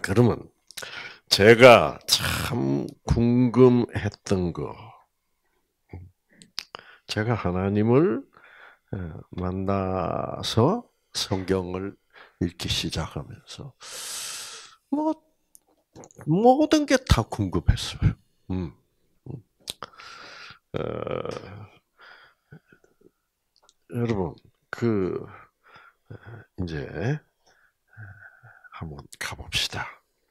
그러면 제가 참 궁금했던 거, 제가 하나님을 만나서 성경을 읽기 시작하면서 뭐 모든 게 다 궁금했어요. 음. 어, 여러분 그 이제 한번 가봅시다.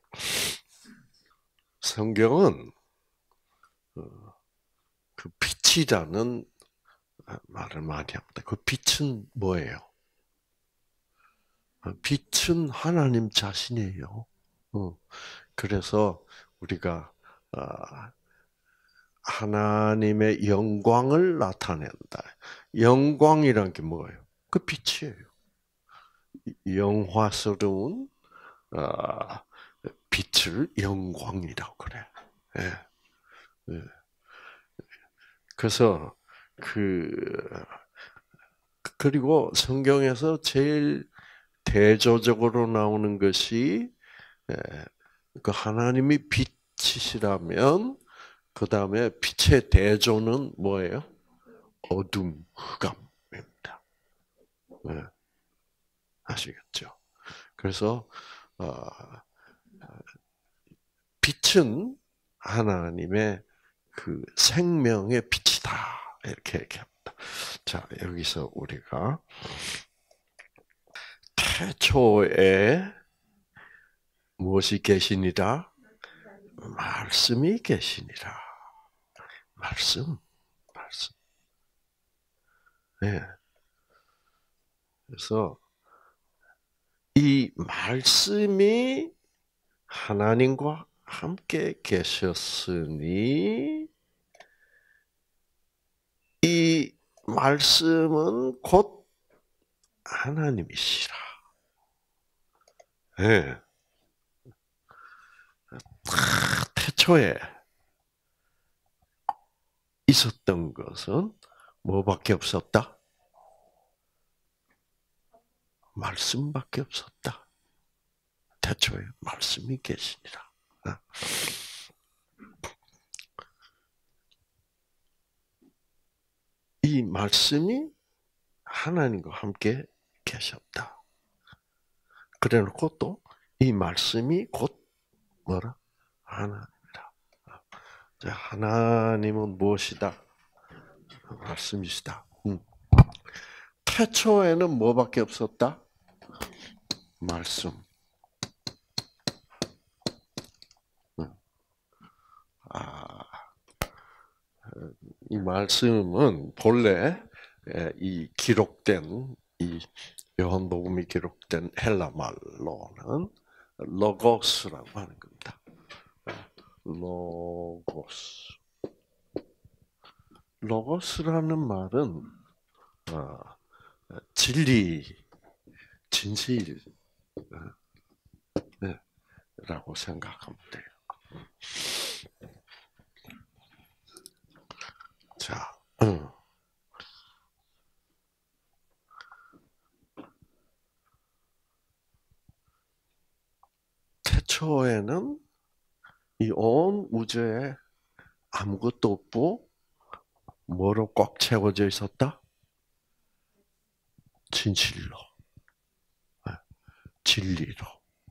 성경은 그 빛이라는 말을 많이 합니다. 그 빛은 뭐예요? 빛은 하나님 자신이에요. 그래서 우리가 하나님의 영광을 나타낸다. 영광이란 게 뭐예요? 그 빛이에요. 영화스러운 빛을 영광이라고 그래. 예. 예. 그래서 그리고 성경에서 제일 대조적으로 나오는 것이 예, 그 하나님이 빛이시라면 그 다음에 빛의 대조는 뭐예요? 어둠, 흑암입니다. 네, 아시겠죠? 그래서 빛은 하나님의 그 생명의 빛이다 이렇게 얘기합니다. 자, 여기서 우리가 태초에 무엇이 계시니라? 말씀이 계시니라. 말씀. 네. 그래서 이 말씀이 하나님과 함께 계셨으니 이 말씀은 곧 하나님이시라. 네. 태초에 있었던 것은 뭐밖에 없었다? 말씀밖에 없었다. 태초에 말씀이 계시니라. 이 말씀이 하나님과 함께 계셨다. 그래놓고 또 이 말씀이 곧 뭐라? 하나님이라. 하나님은 무엇이다? 말씀이시다. 태초에는 뭐밖에 없었다? 말씀. 이 말씀은 본래 이 기록된 이 요한복음이 기록된 헬라 말로는 로고스라고 하는 겁니다. 로고스. 로고스라는 말은 진리, 진실이라고 생각하면 돼요. 자, 태초에는 이 온 우주에 아무것도 없고 뭐로 꽉 채워져 있었다? 진실로, 진리로.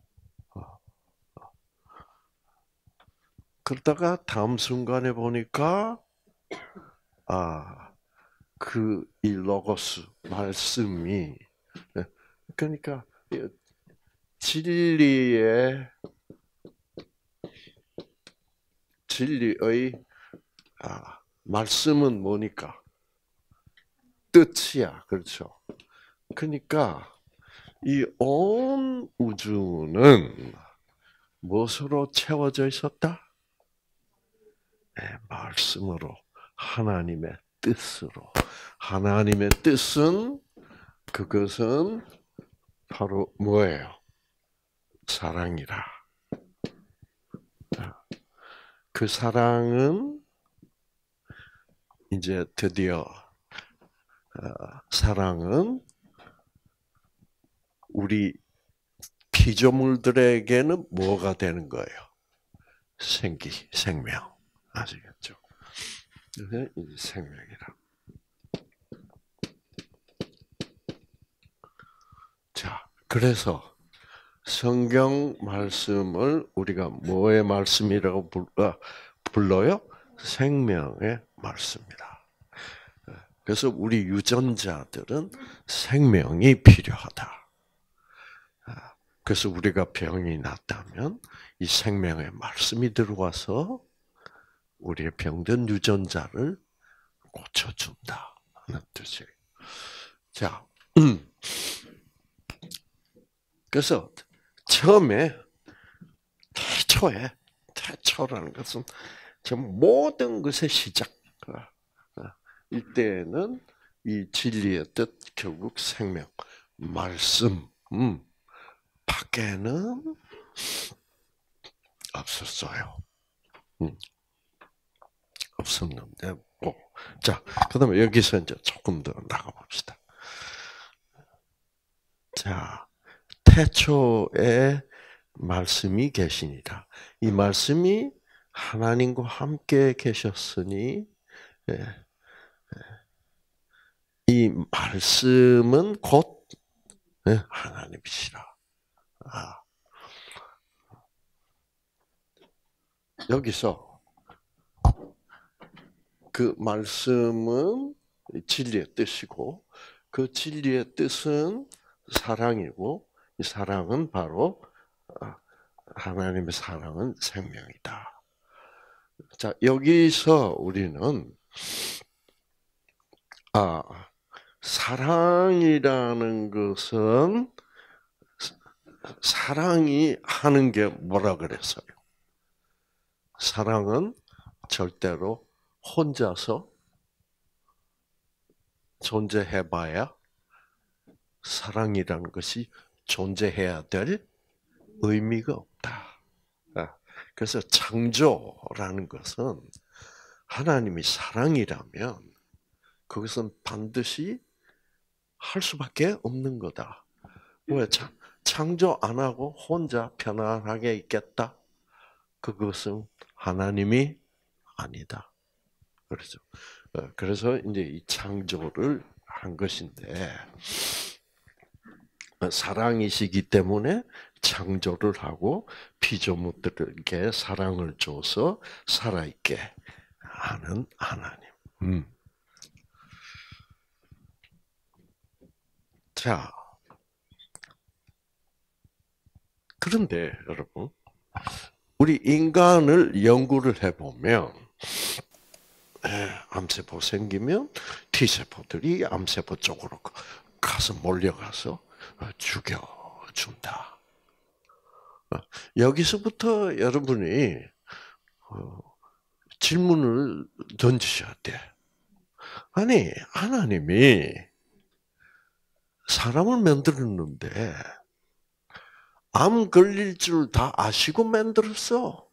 그러다가 다음 순간에 보니까 이 로고스 말씀이 그러니까 진리의 말씀은 뭐니까? 뜻이야. 그렇죠? 그러니까 이 온 우주는 무엇으로 채워져 있었다? 네, 말씀으로, 하나님의 뜻으로. 하나님의 뜻은 그것은 바로 뭐예요? 사랑이라. 그 사랑은 이제 드디어 사랑은 우리 피조물들에게는 뭐가 되는 거예요? 생명. 아시겠죠? 그래서 이 생명이라. 자, 그래서 성경 말씀을 우리가 뭐의 말씀이라고 불러요? 생명의 말씀이다. 그래서 우리 유전자들은 생명이 필요하다. 그래서 우리가 병이 났다면 이 생명의 말씀이 들어와서 우리의 병든 유전자를 고쳐준다 하는 뜻이에요. 자, 그래서 처음에 태초라는 것은 모든 것의 시작. 이때는 이 진리의 뜻, 결국 생명, 말씀, 밖에는 없었어요. 없었는데, 자, 그 다음에 여기서 이제 조금 더 나가봅시다. 자, 태초에 말씀이 계시니라. 이 말씀이 하나님과 함께 계셨으니, 이 말씀은 곧 하나님이시라. 여기서 그 말씀은 진리의 뜻이고, 그 진리의 뜻은 사랑이고, 이 사랑은 바로 하나님의 사랑은 생명이다. 자, 여기서 우리는 사랑이라는 것은 사랑이 하는 게 뭐라 그랬어요? 사랑은 절대로 혼자서 존재해봐야 사랑이라는 것이 존재해야 될 의미가 없다. 그래서 창조라는 것은 하나님이 사랑이라면 그것은 반드시 할 수밖에 없는 거다. 왜 창조 안 하고 혼자 편안하게 있겠다? 그것은 하나님이 아니다. 그렇죠. 그래서 이제 이 창조를 한 것인데 사랑이시기 때문에 창조를 하고 피조물들에게 사랑을 줘서 살아있게 하는 하나님. 자, 그런데 여러분, 우리 인간을 연구를 해보면 암세포 생기면 T세포들이 암세포 쪽으로 가서 몰려가서 죽여준다. 여기서부터 여러분이 질문을 던지셔야 돼. 아니, 하나님이 사람을 만들었는데 암 걸릴 줄 다 아시고 만들었어.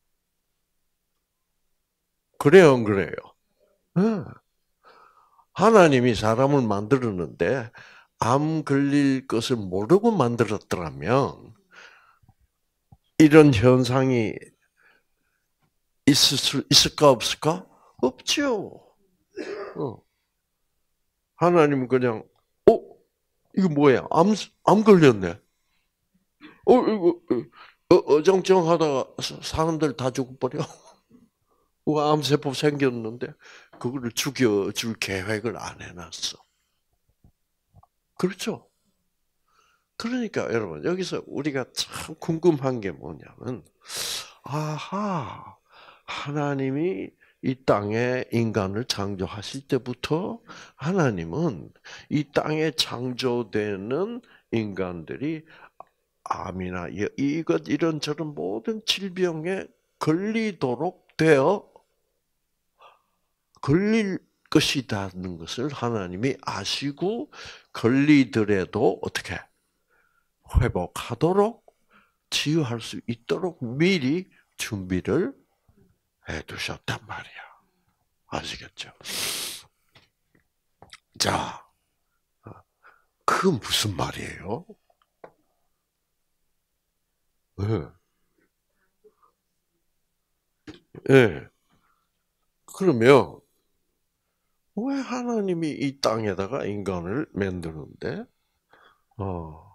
그래요, 안 그래요? 네. 하나님이 사람을 만들었는데 암 걸릴 것을 모르고 만들었더라면 이런 현상이 있을까 없을까? 없죠. 하나님은 그냥 이거 뭐야? 암 걸렸네. 이거 어정쩡하다가 사람들 다 죽어버려. 암세포 생겼는데 그거를 죽여줄 계획을 안 해놨어. 그렇죠? 그러니까 여러분 여기서 우리가 참 궁금한 게 뭐냐면 하나님이 이 땅에 인간을 창조하실 때부터 하나님은 이 땅에 창조되는 인간들이 암이나 이것 이런저런 모든 질병에 걸리도록 걸릴 것이라는 것을 하나님이 아시고 걸리더라도 어떻게 회복하도록 치유할 수 있도록 미리 준비를 해두셨단 말이야. 아시겠죠? 자, 그 무슨 말이에요? 예. 예. 그러면 왜 하나님이 이 땅에다가 인간을 만드는데 어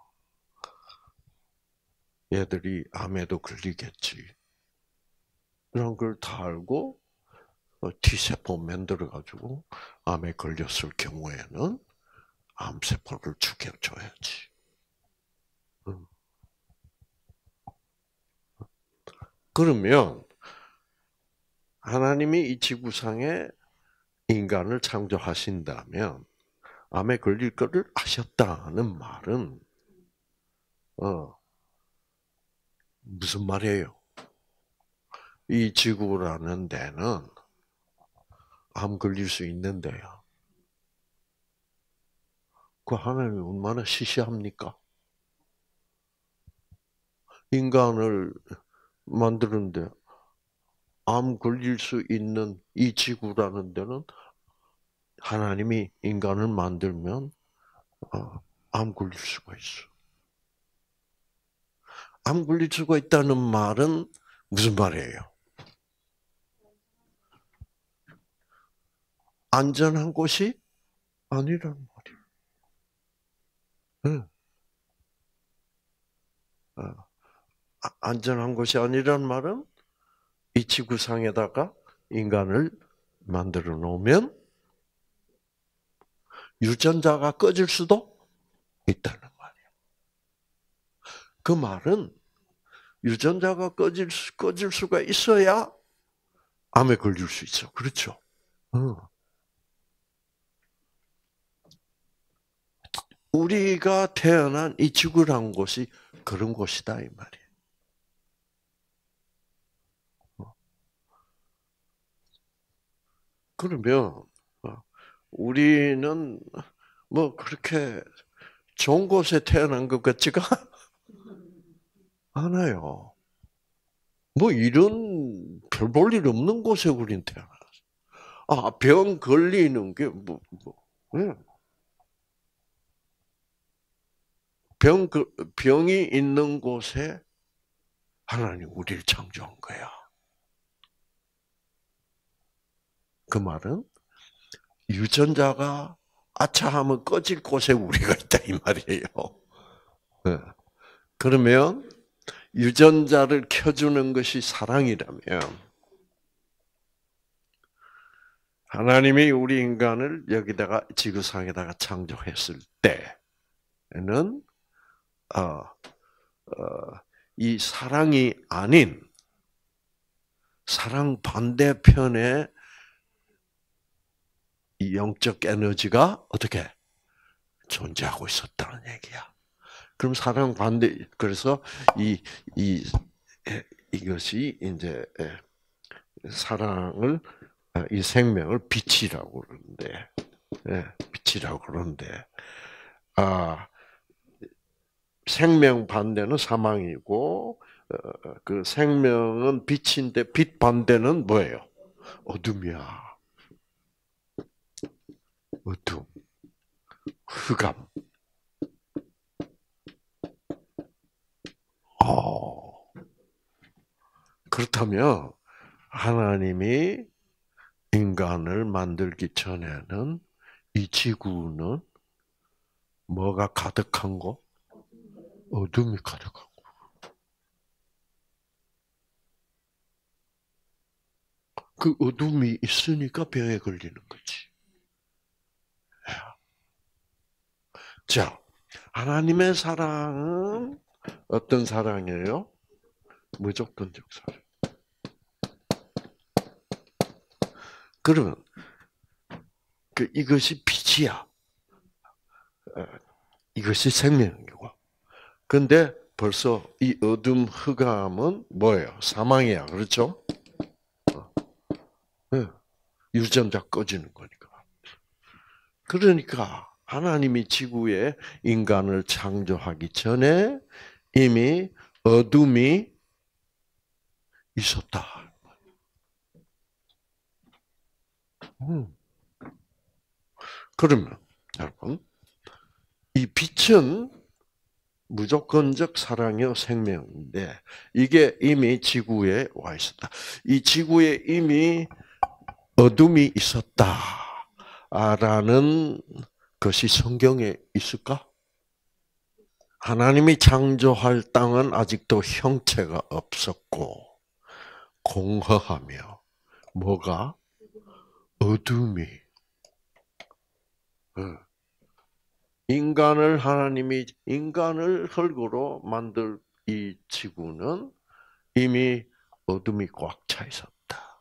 얘들이 암에도 걸리겠지. 이런 걸 다 알고 T세포 만들어 가지고 암에 걸렸을 경우에는 암세포를 죽여줘야지. 음. 그러면 하나님이 이 지구상에 인간을 창조하신다면 암에 걸릴 거를 아셨다는 말은 어, 무슨 말이에요? 이 지구라는 데는 암 걸릴 수 있는데요. 그 하나님이 얼마나 시시합니까? 인간을 만드는데 암 걸릴 수 있는 이 지구라는 데는 하나님이 인간을 만들면 암 걸릴 수가 있어. 암 걸릴 수가 있다는 말은 무슨 말이에요? 안전한 곳이 아니란 말이에요. 안전한 곳이 아니란 말은 이 지구상에다가 인간을 만들어 놓으면 유전자가 꺼질 수도 있다는 말이에요. 그 말은 유전자가 꺼질 수가 있어야 암에 걸릴 수 있어. 그렇죠? 어. 우리가 태어난 이 지구란 곳이 그런 곳이다 이 말이에요. 그러면 우리는 뭐 그렇게 좋은 곳에 태어난 것 같지가 않아요. 뭐 이런 별 볼 일 없는 곳에 우린 태어났어. 병 걸리는 게 응. 병이 있는 곳에 하나님 우리를 창조한 거야. 그 말은 유전자가 아차하면 꺼질 곳에 우리가 있다 이 말이에요. 네. 그러면 유전자를 켜주는 것이 사랑이라면 하나님이 우리 인간을 여기다가 지구상에다가 창조했을 때는 어, 이 사랑이 아닌 사랑 반대편에 이 영적 에너지가 어떻게 존재하고 있었다는 얘기야. 그럼 사랑 반대 그래서 이 이 이것이 이제 사랑을 이 생명을 빛이라고 그러는데 빛이라고 그러는데 아 생명 반대는 사망이고 그 생명은 빛인데 빛 반대는 뭐예요? 어둠이야. 어둠, 흑암. 어. 그렇다면 하나님이 인간을 만들기 전에는 이 지구는 뭐가 가득한 거? 어둠이 가득한 거. 그 어둠이 있으니까 병에 걸리는 거지. 자, 하나님의 사랑은 어떤 사랑이에요? 무조건적 사랑. 그러면 이것이 빛이야. 이것이 생명이고. 근데 벌써 이 어둠 흑암은 뭐예요? 사망이야. 그렇죠? 네. 유전자 꺼지는 거니까. 그러니까 하나님이 지구에 인간을 창조하기 전에 이미 어둠이 있었다. 음. 그러면 여러분 이 빛은 무조건적 사랑이요 생명인데 이게 이미 지구에 와 있었다. 이 지구에 이미 어둠이 있었다라는 것이 성경에 있을까? 하나님이 창조할 땅은 아직도 형체가 없었고 공허하며 뭐가 어둠이 하나님이 인간을 흙으로 만들 이 지구는 이미 어둠이 꽉 차 있었다.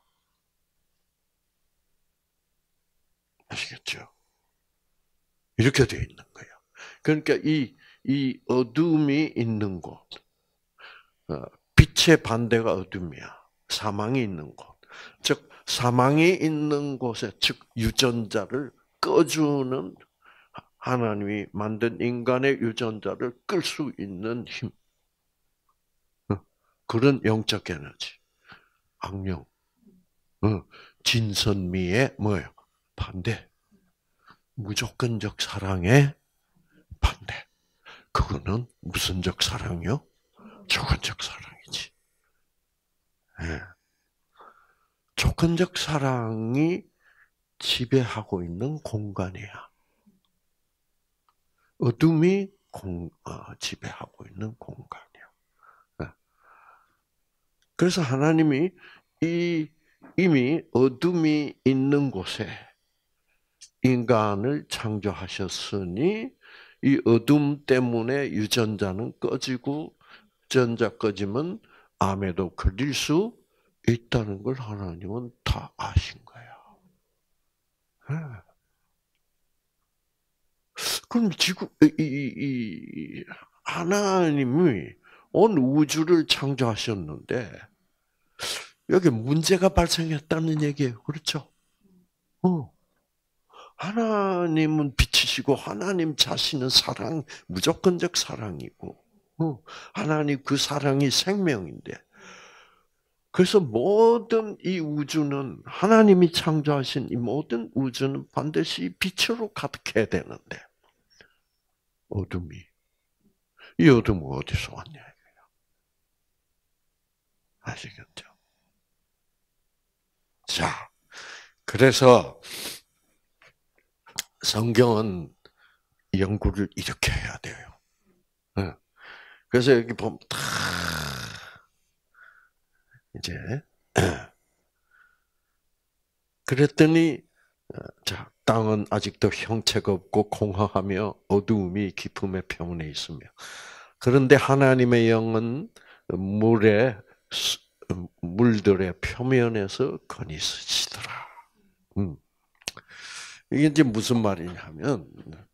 아시겠죠? 이렇게 되어 있는 거예요. 그러니까 이 어둠이 있는 곳, 빛의 반대가 어둠이야. 사망이 있는 곳. 즉, 사망이 있는 곳에, 즉, 유전자를 꺼주는 하나님이 만든 인간의 유전자를 끌 수 있는 힘. 그런 영적 에너지. 악령. 진선미의 뭐예요? 반대. 무조건적 사랑의 반대. 그거는 무슨적 사랑이요? 조건적 사랑이지. 예. 조건적 사랑이 지배하고 있는 공간이야. 어둠이 지배하고 있는 공간이야. 예. 그래서 하나님이 이미 어둠이 있는 곳에 인간을 창조하셨으니 이 어둠 때문에 유전자는 꺼지고 유전자 꺼지면 암에도 걸릴 수 있다는 걸 하나님은 다 아신 거야. 그럼 지구 하나님이 온 우주를 창조하셨는데 여기 문제가 발생했다는 얘기예요. 그렇죠? 하나님은 빛이시고 하나님 자신은 무조건적 사랑이고 하나님 그 사랑이 생명인데 그래서 모든 이 우주는 하나님이 창조하신 이 모든 우주는 반드시 빛으로 가득해야 되는데 이 어둠은 어디서 왔냐? 아시겠죠? 자, 그래서 성경은 연구를 이렇게 해야 돼요. 그래서 여기 보면 다 이제 그랬더니 자 땅은 아직도 형체가 없고 공허하며 어두움이 깊음의 표면에 있으며 그런데 하나님의 영은 물들의 표면에서 거니시더라. 이게 이제 무슨 말이냐면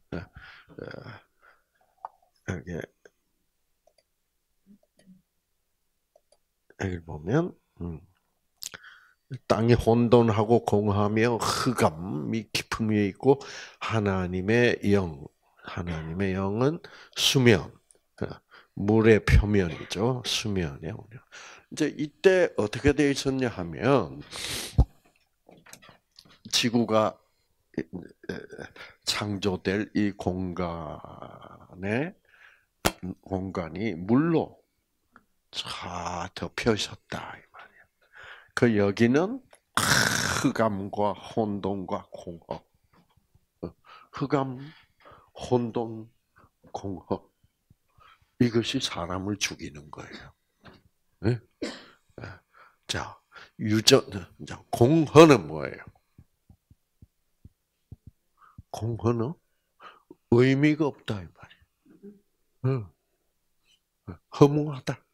여기 보면 땅이 혼돈하고 공허하며 흑암이 깊음이 있고 하나님의 영은 수면, 물의 표면이죠. 수면에 이제 이때 어떻게 되어 있었냐 하면 지구가 창조될 이 공간이 물로 쫙 덮여 있었다 이 말이야. 그 여기는 흑암과 혼돈과 공허. 흑암, 혼돈, 공허. 이것이 사람을 죽이는 거예요. 네? 자, 공허는 뭐예요? 공허는 의미가 없다 이 말이에요. 허무하다.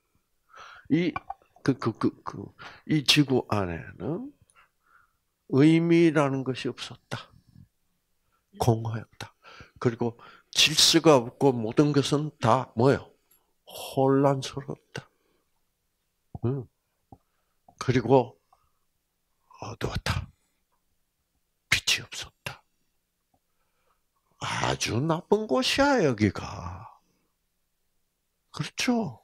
이 지구 안에는 의미라는 것이 없었다. 공허였다. 그리고 질서가 없고 모든 것은 다 뭐예요? 혼란스럽다. 그리고 어두웠다. 빛이 없었다. 아주 나쁜 곳이야, 여기가. 그렇죠?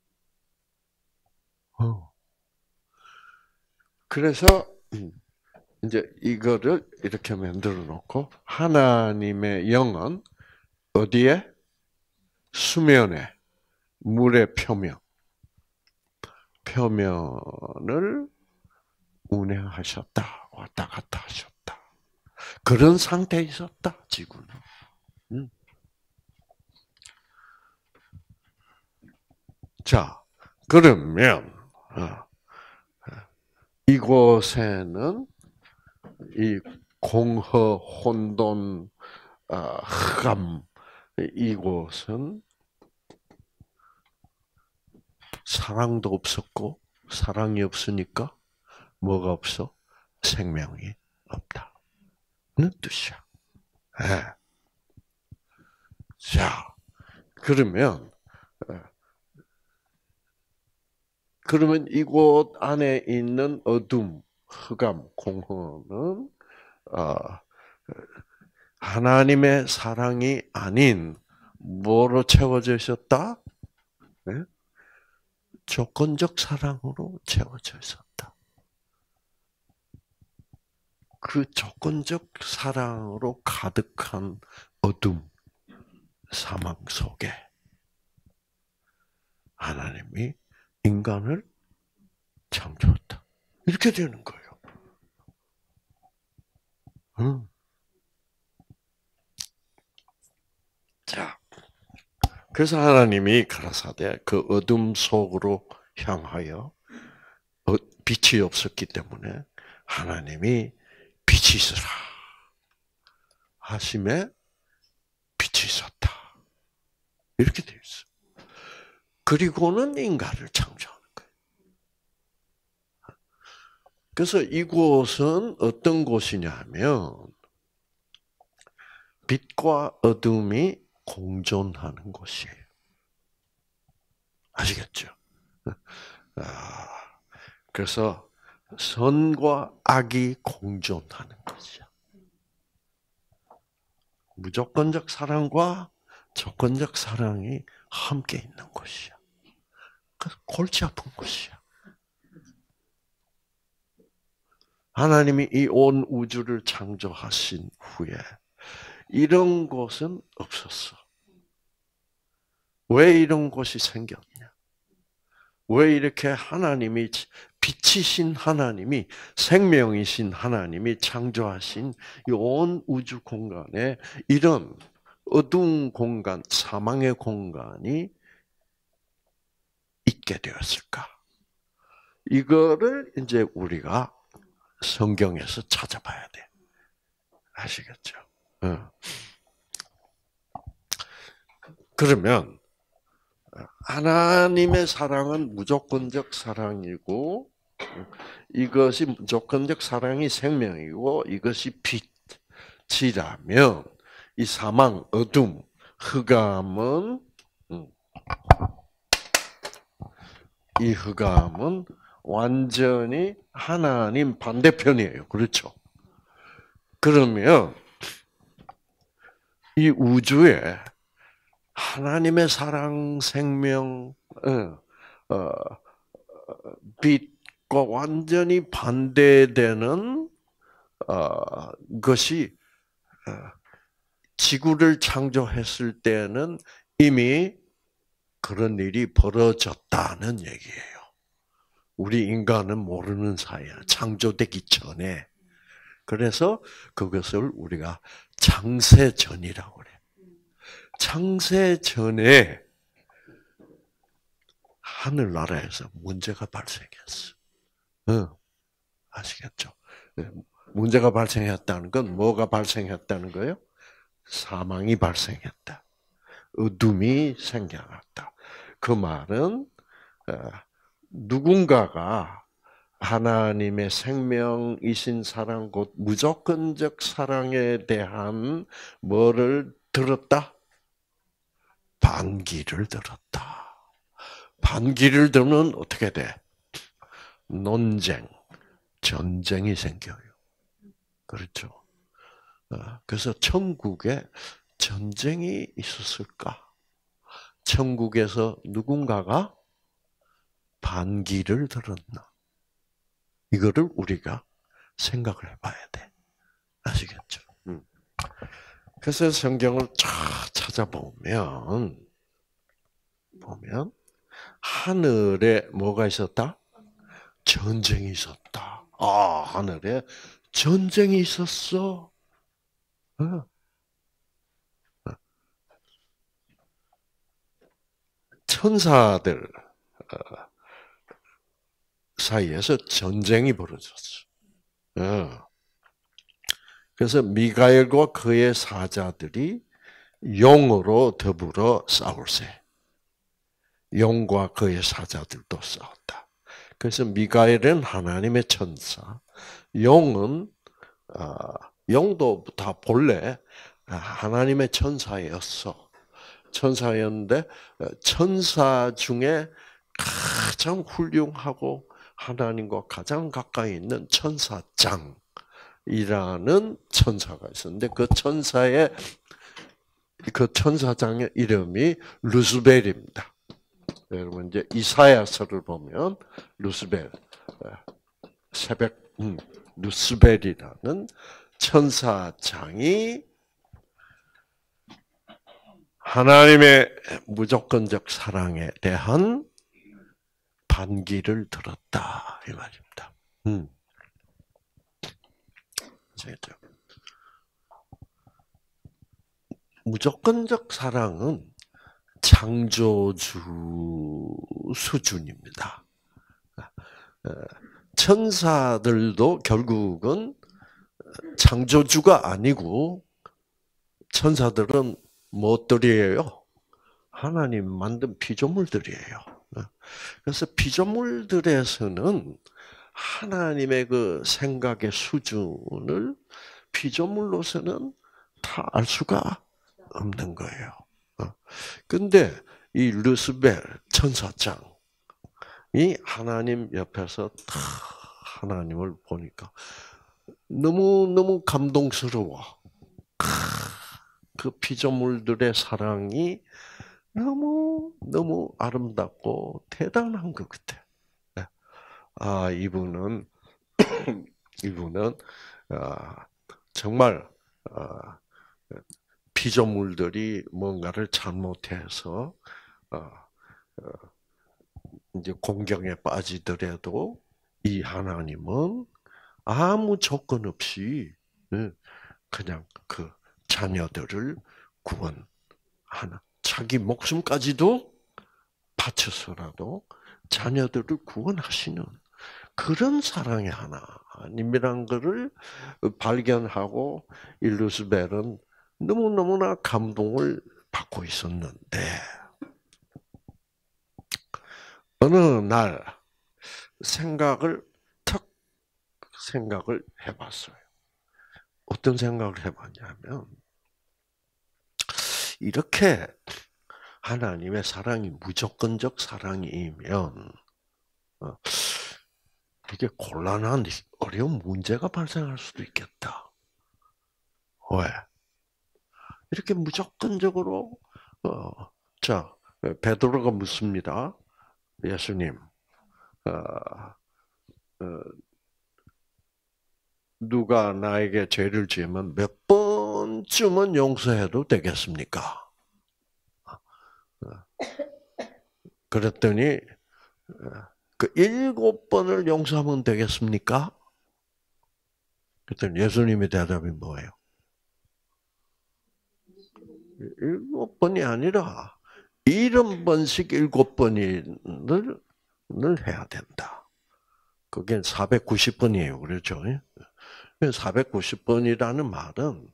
그래서 이제 이거를 이렇게 만들어 놓고 하나님의 영은 어디에? 수면에. 물의 표면을 운행하셨다. 왔다 갔다 하셨다. 그런 상태에 있었다, 지구는. 음. 자, 그러면 이곳에는 이 공허, 혼돈, 흑암, 이곳은 사랑도 없었고, 사랑이 없으니까 뭐가 없어? 생명이 없다는 뜻이야. 네. 자, 그러면 이곳 안에 있는 어둠, 흑암, 공허는 하나님의 사랑이 아닌 뭐로 채워져 있었다? 네? 조건적 사랑으로 채워져 있었다. 그 조건적 사랑으로 가득한 어둠, 사망 속에 하나님이 인간을 창조했다. 이렇게 되는 거예요. 응. 자, 그래서 하나님이 가라사대 그 어둠 속으로 향하여 빛이 없었기 때문에 하나님이 빛이 있으라 하심에 빛이 있었다. 이렇게 되어 있어. 그리고는 인간을 창조하는 거예요. 그래서 이곳은 어떤 곳이냐면 빛과 어둠이 공존하는 곳이에요. 아시겠죠? 그래서 선과 악이 공존하는 것이야. 무조건적 사랑과 조건적 사랑이 함께 있는 곳이야. 그래서 골치 아픈 곳이야. 하나님이 이 온 우주를 창조하신 후에 이런 곳은 없었어. 왜 이런 곳이 생겼냐? 왜 이렇게 하나님이 빛이신 하나님이 생명이신 하나님이 창조하신 이 온 우주 공간에 이런 어두운 공간, 사망의 공간이 있게 되었을까? 이거를 이제 우리가 성경에서 찾아봐야 돼. 아시겠죠? 그러면 하나님의 사랑은 무조건적 사랑이고 이것이 무조건적 사랑이 생명이고 이것이 빛이라면 이 사망, 어둠, 흑암은 이 흑암은 완전히 하나님 반대편이에요. 그렇죠? 그러면 이 우주에 하나님의 사랑, 생명, 빛과 완전히 반대되는 것이 지구를 창조했을 때는 이미 그런 일이 벌어졌다는 얘기예요. 우리 인간은 모르는 사이야. 창조되기 전에. 그래서 그것을 우리가 창세전이라고 그래. 창세전에 하늘나라에서 문제가 발생했어. 아시겠죠? 문제가 발생했다는 건 뭐가 발생했다는 거예요? 사망이 발생했다. 어둠이 생겨났다. 그 말은 누군가가 하나님의 생명이신 사랑 곧 무조건적 사랑에 대한 뭐를 들었다? 반기를 들었다. 반기를 들면 어떻게 돼? 논쟁, 전쟁이 생겨요. 그렇죠? 그래서 천국에 전쟁이 있었을까? 천국에서 누군가가 반기를 들었나? 이거를 우리가 생각을 해봐야 돼. 아시겠죠? 그래서 성경을 쫙 찾아보면 보면 하늘에 뭐가 있었다? 전쟁이 있었다. 아, 하늘에 전쟁이 있었어. 어. 천사들 사이에서 전쟁이 벌어졌어. 어. 그래서 미가엘과 그의 사자들이 용으로 더불어 싸울세. 용과 그의 사자들도 싸웠다. 그래서 미가엘은 하나님의 천사, 용은 용도 다 본래 하나님의 천사였어. 천사였는데 천사 중에 가장 훌륭하고 하나님과 가장 가까이 있는 천사장이라는 천사가 있었는데 그 천사장의 이름이 루스벨입니다. 여러분 이제 이사야서를 보면 루스벨 새벽 루스벨이라는 천사장이 하나님의 무조건적 사랑에 대한 반기를 들었다 이 말입니다. 무조건적 사랑은 창조주 수준입니다. 천사들도 결국은 창조주가 아니고 천사들은 무엇들이에요? 하나님 만든 피조물들이에요. 그래서 피조물들에서는 하나님의 그 생각의 수준을 피조물로서는 다 알 수가 없는 거예요. 근데 이 루스벨 천사장이 하나님 옆에서 다 하나님을 보니까 너무 감동스러워. 그 피조물들의 사랑이 너무 아름답고 대단한 것 같아. 아, 이분은 정말 피조물들이 뭔가를 잘못해서 이제 공경에 빠지더라도 이 하나님은 아무 조건 없이 그냥 그 자녀들을 구원하는 자기 목숨까지도 바쳐서라도 자녀들을 구원하시는 그런 사랑의 하나님이란 것을 발견하고 이 루스벨은 너무너무나 감동을 받고 있었는데 어느 날 생각을 해봤어요. 어떤 생각을 해봤냐면 이렇게 하나님의 사랑이 무조건적 사랑이면 이게 곤란한 어려운 문제가 발생할 수도 있겠다. 왜? 이렇게 무조건적으로 자 베드로가 묻습니다. 예수님, 누가 나에게 죄를 지으면 몇 번쯤은 용서해도 되겠습니까? 그랬더니 그 7번을 용서하면 되겠습니까? 그랬더니 예수님의 대답이 뭐예요? 7번이 아니라 70번씩 7번을 해야 된다. 그게 490번이에요. 그렇죠? 490번이라는 말은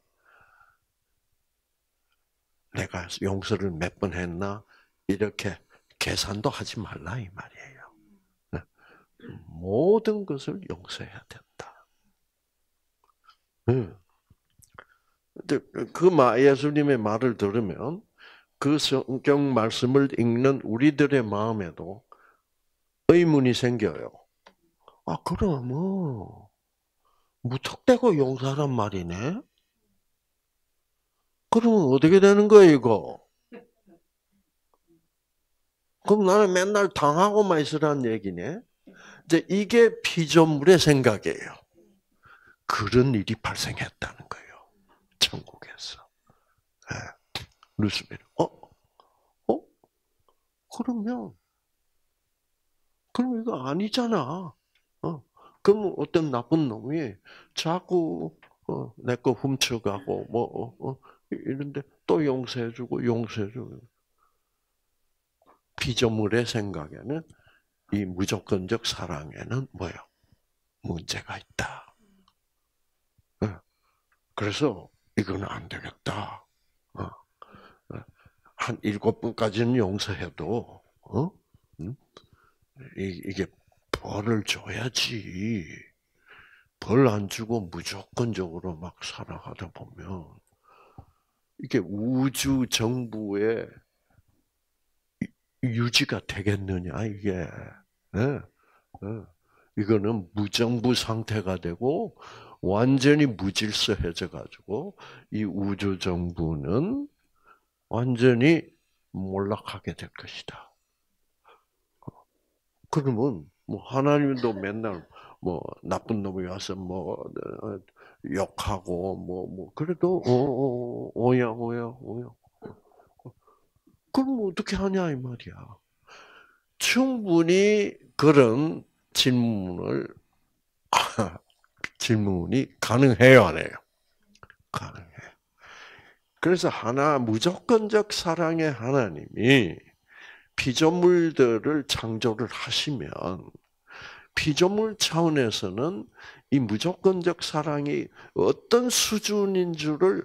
내가 용서를 몇 번 했나 이렇게 계산도 하지 말라 이 말이에요. 모든 것을 용서해야 된다. 예수님의 말을 들으면 그 성경 말씀을 읽는 우리들의 마음에도 의문이 생겨요. 아, 그럼 무턱대고 용서하란 말이네? 그러면 어떻게 되는 거예요, 이거? 그럼 나는 맨날 당하고만 있으라는 얘기네? 이제 이게 피조물의 생각이에요. 그런 일이 발생했다는 거예요. 천국에서. 네. 루스벨, 그러면 그럼 이거 아니잖아. 그럼 어떤 나쁜 놈이 자꾸 내 거 훔쳐가고 이런데 또 용서해주고 용서해주고 피조물의 생각에는 이 무조건적 사랑에는 뭐요? 문제가 있다. 그래서 이거는 안 되겠다. 한 7번까지는 용서해도 이게 벌을 줘야지. 벌 안 주고 무조건적으로 막 살아가다 보면 이게 우주 정부의 유지가 되겠느냐 이게. 이거는 무정부 상태가 되고 완전히 무질서해져 가지고 이 우주 정부는 완전히 몰락하게 될 것이다. 그러면 뭐 하나님도 맨날 뭐 나쁜 놈이 와서 뭐 욕하고 뭐 그래도 오야. 그럼 어떻게 하냐 이 말이야. 충분히 그런 질문이 가능해요, 안 해요? 가능해. 그래서 무조건적 사랑의 하나님이 피조물들을 창조를 하시면 피조물 차원에서는 이 무조건적 사랑이 어떤 수준인 줄을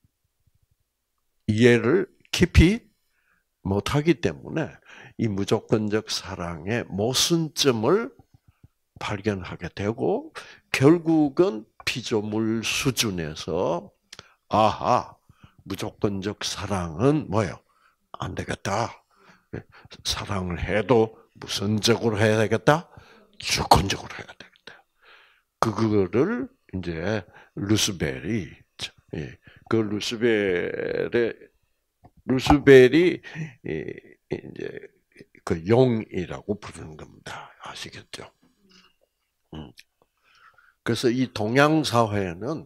이해를 깊이 못하기 때문에 이 무조건적 사랑의 모순점을 발견하게 되고 결국은 피조물 수준에서 아하, 무조건적 사랑은 뭐예요? 안 되겠다. 사랑을 해도 무선적으로 해야 되겠다? 주권적으로 해야 되겠다. 그거를 이제 루스벨이 그 루스벨이 이제 그 용이라고 부르는 겁니다. 아시겠죠? 그래서 이 동양 사회는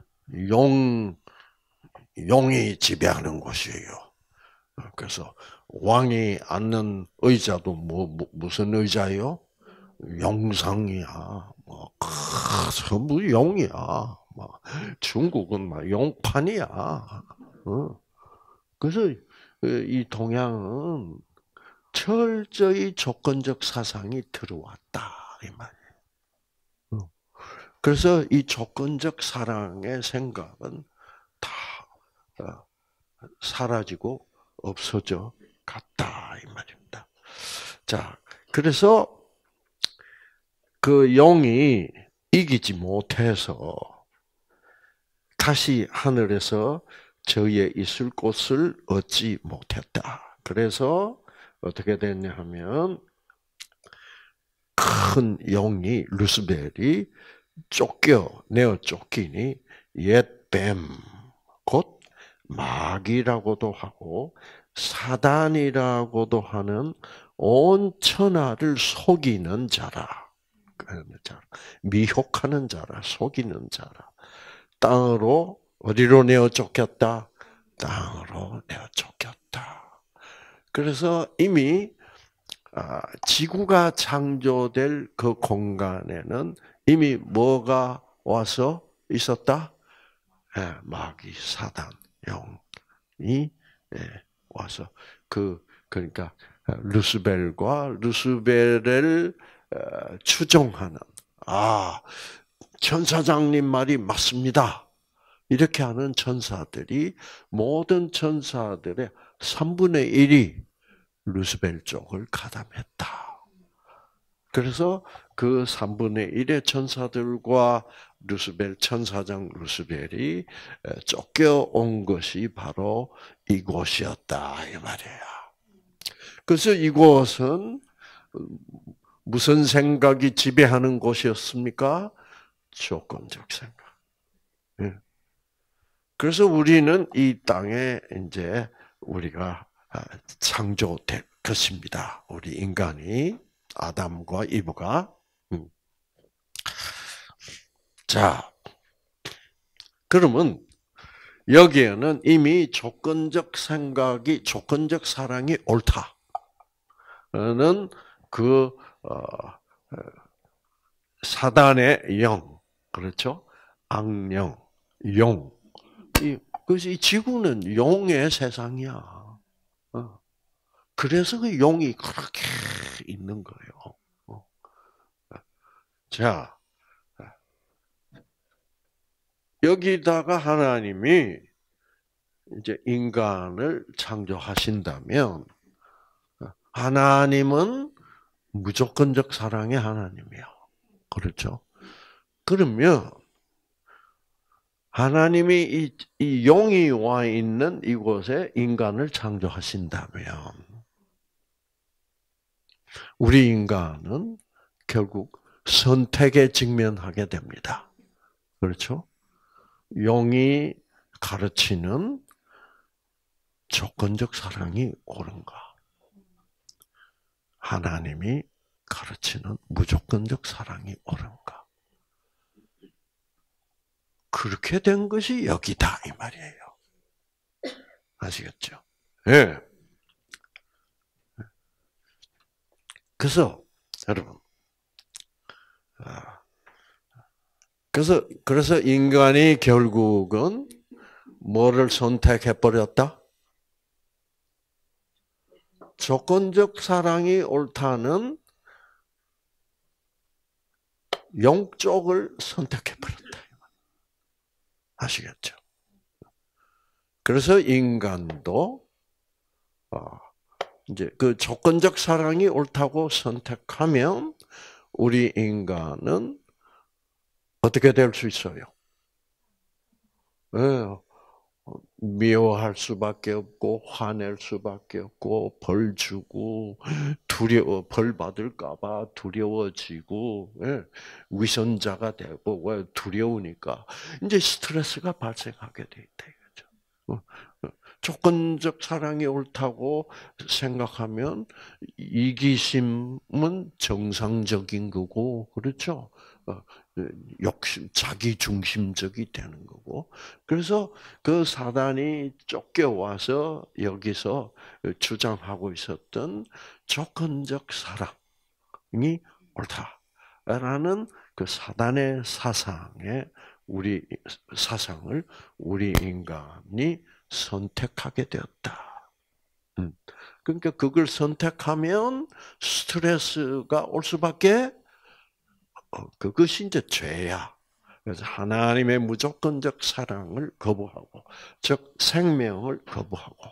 용이 지배하는 곳이에요. 그래서 왕이 앉는 의자도 무슨 의자예요? 용상이야. 전부 용이야. 중국은 용판이야. 그래서 이 동양은 철저히 조건적 사상이 들어왔다 이 말이에요. 그래서 이 조건적 사랑의 생각은 다 사라지고 없어져 갔다 이 말입니다. 자, 그래서 그 용이 이기지 못해서 다시 하늘에서 저희의 있을 곳을 얻지 못했다. 그래서 어떻게 됐냐 하면 큰 용이 루스벨이 내어 쫓기니 옛 뱀, 곧 마귀라고도 하고 사단이라고도 하는 온 천하를 속이는 자라. 미혹하는 자라, 속이는 자라. 땅으로 어디로 내어 쫓겼다? 땅으로 내어 쫓겼다. 그래서 이미 지구가 창조될 그 공간에는 이미 뭐가 와서 있었다? 마귀, 사단, 영이 와서 그러니까 루스벨과 루스벨을 추종하는 천사장님 말이 맞습니다. 이렇게 하는 천사들이 모든 천사들의 3분의 1이 루스벨 쪽을 가담했다. 그래서 그 3분의 1의 천사들과 루스벨 천사장 루스벨이 쫓겨온 것이 바로 이곳이었다 이 말이에요. 그래서 이곳은 무슨 생각이 지배하는 곳이었습니까? 조건적 생각. 그래서 우리는 이 땅에 이제 우리가 창조될 것입니다. 우리 인간이 아담과 이브가. 자, 그러면 여기에는 이미 조건적 사랑이 옳다. 그 사단의 영, 그렇죠? 악령, 용. 그래서 이 지구는 용의 세상이야. 그래서 그 용이 그렇게 있는 거예요. 자, 여기다가 하나님이 이제 인간을 창조하신다면, 하나님은 무조건적 사랑의 하나님이야. 그렇죠? 그러면, 하나님이 이 용이 와 있는 이곳에 인간을 창조하신다면, 우리 인간은 결국 선택에 직면하게 됩니다. 그렇죠? 용이 가르치는 조건적 사랑이 옳은가? 하나님이 가르치는 무조건적 사랑이 옳은가? 그렇게 된 것이 여기다 이 말이에요. 아시겠죠? 예. 네. 그래서 여러분, 그래서 인간이 결국은 뭐를 선택해 버렸다? 조건적 사랑이 옳다는 영 쪽을 선택해 버렸다. 아시겠죠? 그래서 인간도 이제 그 조건적 사랑이 옳다고 선택하면 우리 인간은 어떻게 될 수 있어요? 네. 미워할 수밖에 없고 화낼 수밖에 없고 벌 주고 벌 받을까봐 두려워지고 위선자가 되고 왜 두려우니까 이제 스트레스가 발생하게 돼 있다 이거죠. 조건적 사랑이 옳다고 생각하면 이기심은 정상적인 거고 그렇죠. 욕심, 자기 중심적이 되는 거고. 그래서 그 사단이 쫓겨와서 여기서 주장하고 있었던 조건적 사랑이 옳다라는 그 사단의 사상을 우리 인간이 선택하게 되었다. 그러니까 그걸 선택하면 스트레스가 올 수밖에 그것이 이제 죄야. 그래서 하나님의 무조건적 사랑을 거부하고, 즉 생명을 거부하고,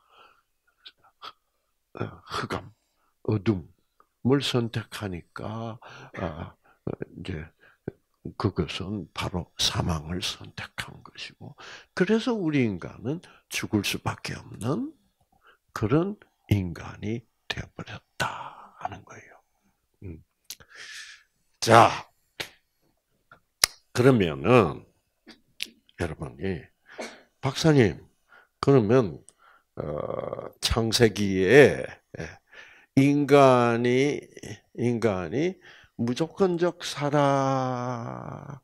흑암, 어둠을 선택하니까 이제 그것은 바로 사망을 선택한 것이고, 그래서 우리 인간은 죽을 수밖에 없는 그런 인간이 되어버렸다 하는 거예요. 자, 그러면은 여러분이 박사님 그러면 창세기에 인간이 무조건적 사랑과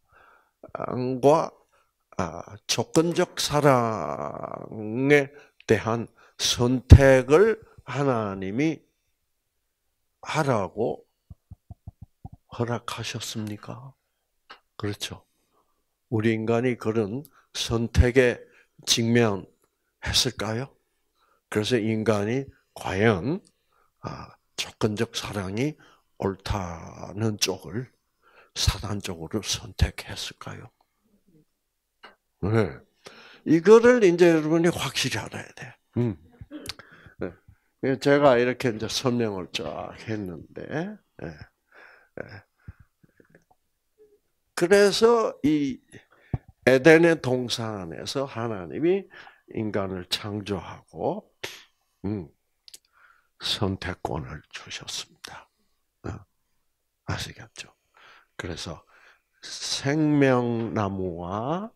조건적 사랑에 대한 선택을 하나님이 하라고 허락하셨습니까? 그렇죠. 우리 인간이 그런 선택에 직면했을까요? 그래서 인간이 과연 조건적 사랑이 옳다는 쪽을 사단 쪽으로 선택했을까요? 네. 이거를 이제 여러분이 확실히 알아야 돼. 네. 제가 이렇게 이제 설명을 쫙 했는데, 네. 그래서 이 에덴의 동산에서 하나님이 인간을 창조하고 선택권을 주셨습니다. 아시겠죠? 그래서 생명나무와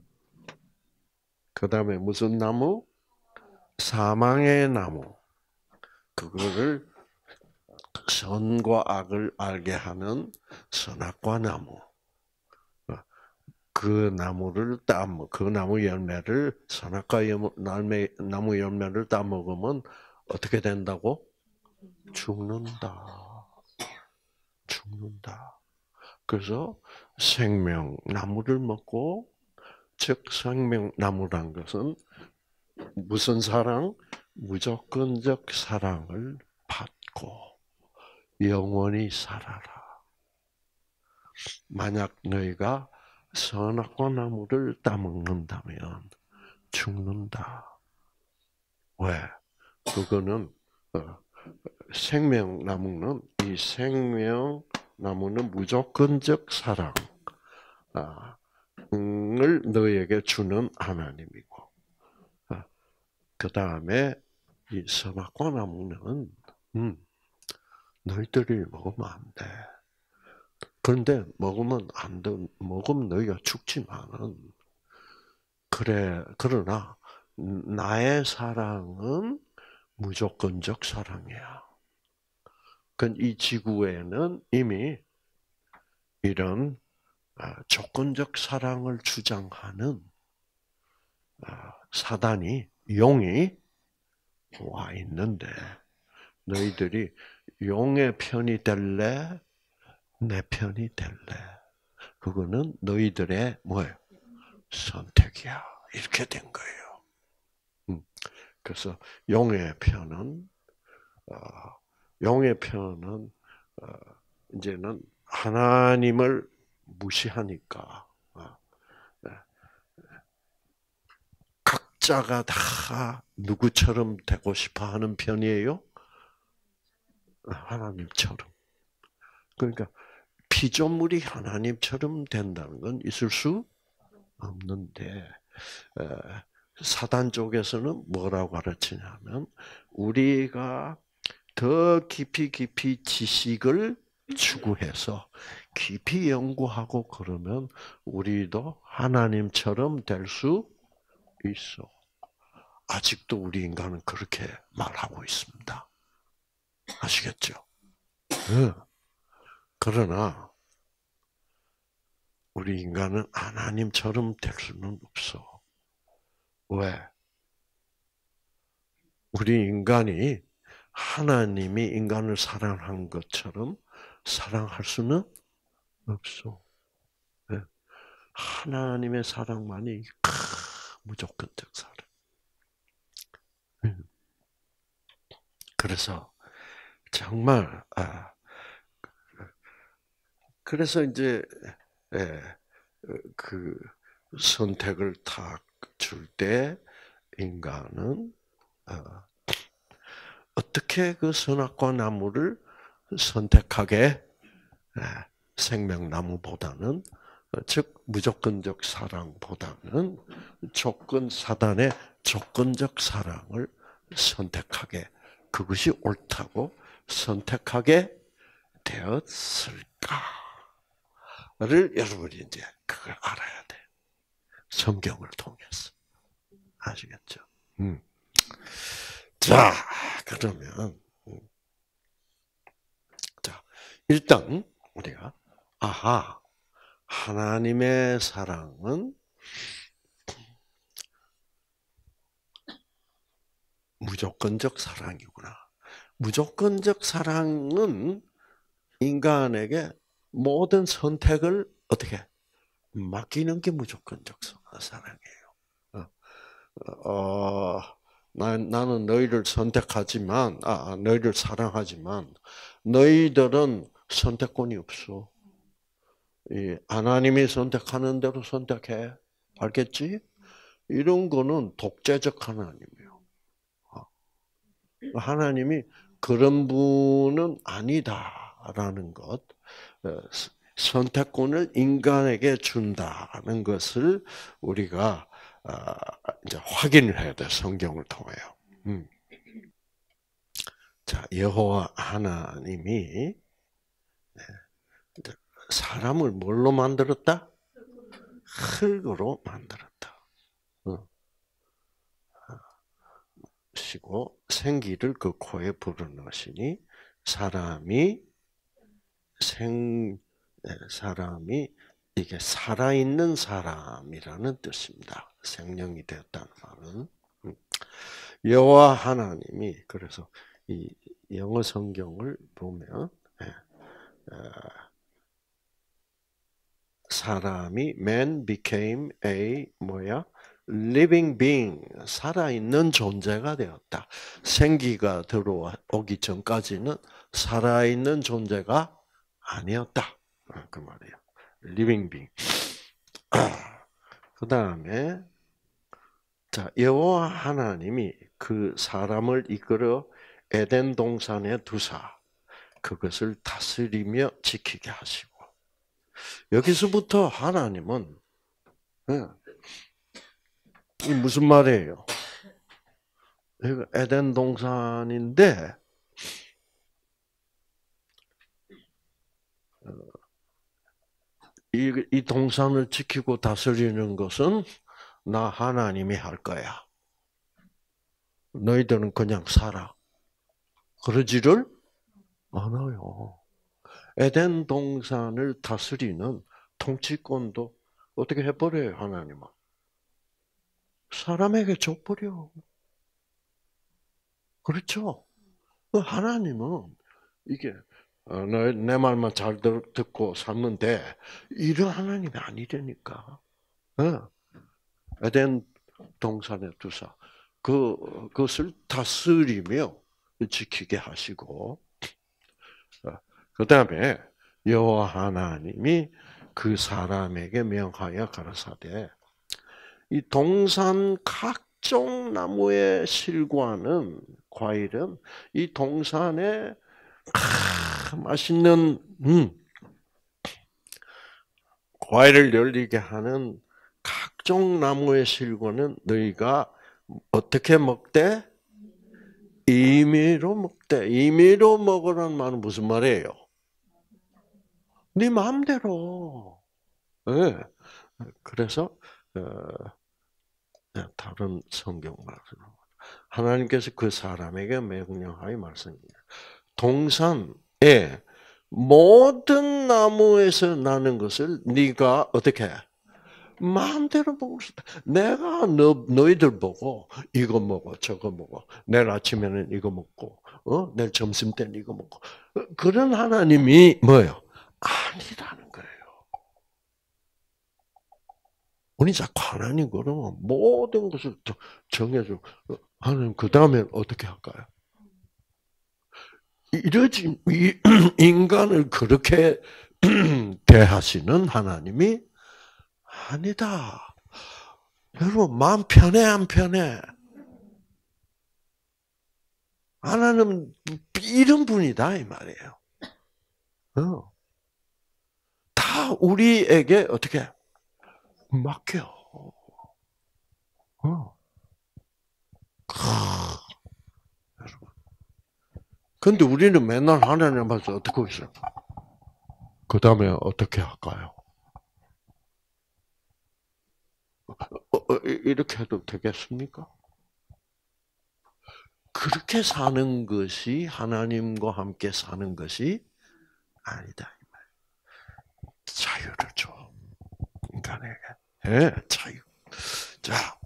그 다음에 무슨 나무? 사망의 나무. 그거를 선과 악을 알게 하는 선악과 나무. 그 나무를 그 나무 열매를 선악과 나무 열매를 따 먹으면 어떻게 된다고? 죽는다. 죽는다. 그래서 생명나무를 먹고, 즉 생명나무란 것은 무슨 사랑? 무조건적 사랑을 받고 영원히 살아라. 만약 너희가 선악과 나무를 따먹는다면 죽는다. 왜? 그거는 생명나무는 이 생명나무는 무조건적 사랑을 너희에게 주는 하나님이고, 그 다음에 이 선악과 나무는 너희들이 먹으면 안 돼. 그런데 먹으면 안 돼. 먹으면 너희가 죽지만은 그러나 나의 사랑은 무조건적 사랑이야. 이 지구에는 이미 이런 조건적 사랑을 주장하는 사단이, 용이 와 있는데, 너희들이 용의 편이 될래? 내 편이 될래? 그거는 너희들의 뭐예요? 선택이야. 이렇게 된 거예요. 그래서 용의 편은 이제는 하나님을 무시하니까 각자가 다 누구처럼 되고 싶어하는 편이에요? 하나님처럼. 그러니까 피조물이 하나님처럼 된다는 건 있을 수 없는데, 사단 쪽에서는 뭐라고 가르치냐면, 우리가 더 깊이 지식을 추구해서 깊이 연구하고 그러면 우리도 하나님처럼 될 수 있어. 아직도 우리 인간은 그렇게 말하고 있습니다. 아시겠죠? 네. 그러나 우리 인간은 하나님처럼 될 수는 없어. 왜? 우리 인간이 하나님이 인간을 사랑한 것처럼 사랑할 수는 없어. 네. 하나님의 사랑만이 무조건적 사랑. 그래서 정말 그래서 이제 그 선택을 딱 줄 때 인간은 어떻게 그 선악과 나무를 선택하게? 생명나무보다는, 즉 무조건적 사랑보다는 사단의 조건적 사랑을 선택하게, 그것이 옳다고 선택하게 되었을까를 여러분이 이제 그걸 알아야 돼. 성경을 통해서. 아시겠죠? 자, 그러면 자, 일단 우리가 하나님의 사랑은 무조건적 사랑이구나. 무조건적 사랑은 인간에게 모든 선택을 어떻게 맡기는 게 무조건적 사랑이에요. 나는 너희를 선택하지만, 너희를 사랑하지만, 너희들은 선택권이 없어. 하나님이 선택하는 대로 선택해. 알겠지? 이런 거는 독재적 하나님이에요. 하나님이 그런 분은 아니다라는 것, 선택권을 인간에게 준다는 것을 우리가 이제 확인을 해야 돼. 성경을 통해요. 자, 여호와 하나님이 사람을 뭘로 만들었다? 흙으로 만들었다. 시고 생기를 그 코에 불어넣으시니 사람이 이게 살아있는 사람이라는 뜻입니다. 생명이 되었다는 말은 여호와 하나님이 그래서 이 영어 성경을 보면 사람이 man became a 뭐야? living being, 살아있는 존재가 되었다. 생기가 들어오기 전까지는 살아있는 존재가 아니었다. 그 말이에요. living being. 그 다음에 자, 여호와 하나님이 그 사람을 이끌어 에덴 동산에 두사 그것을 다스리며 지키게 하시고 여기서부터 하나님은 이 무슨 말이에요? 에덴 동산인데 이 동산을 지키고 다스리는 것은 나 하나님이 할 거야. 너희들은 그냥 살아. 그러지를 않아요. 에덴 동산을 다스리는 통치권도 어떻게 해버려요, 하나님은? 사람에게 줘버려. 그렇죠? 하나님은 이게 내 말만 잘 듣고 살면 돼. 이런 하나님이 아니라니까. 에덴 동산에 두사 그것을 다스리며 지키게 하시고 그 다음에 여호와 하나님이 그 사람에게 명하여 가라사대 이 동산 각종 나무의 실과는 과일은 이 동산에 맛있는 과일을 열리게 하는 각종 나무의 실과는 너희가 어떻게 먹되? 임의로 먹되. 임의로 먹으라는 말은 무슨 말이에요? 네 마음대로. 네. 그래서 다른 성경 말씀 하나님께서 그 사람에게 명령하여 말씀입니다. 동산에 모든 나무에서 나는 것을 네가 어떻게 해? 마음대로 먹을 수 있다. 내가 너희들 보고 이거 먹어 저거 먹어. 내일 아침에는 이거 먹고 내일 점심 때는 이거 먹고. 그런 하나님이 뭐예요? 아니라는 거예요. 우리 자꾸 하나님 그러면 모든 것을 정해줘. 하나님 그 다음에 어떻게 할까요? 이러지 인간을 그렇게 대하시는 하나님이 아니다. 여러분 마음 편해 안 편해? 하나님 이런 분이다 이 말이에요. 다 우리에게 어떻게 맡겨. 여러분. 근데 우리는 맨날 하나님 앞에서 어떻게 있어요? 그 다음에 어떻게 할까요? 이렇게 해도 되겠습니까? 그렇게 사는 것이 하나님과 함께 사는 것이 아니다. 자유를 줘. 인간에게. 네, 자유. 자,